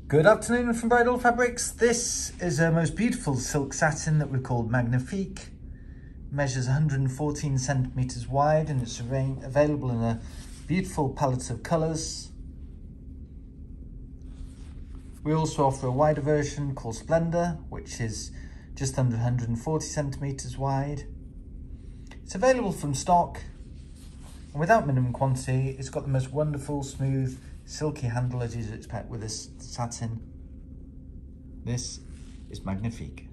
Good afternoon from Bridal Fabrics. This is a most beautiful silk satin that we've called Magnifique. It measures 114 centimeters wide and it's available in a beautiful palette of colors. We also offer a wider version called Splendor, which is just under 140 centimeters wide. It's available from stock and without minimum quantity. It's got the most wonderful, smooth, silky handle as you'd expect with this satin. This is Magnifique.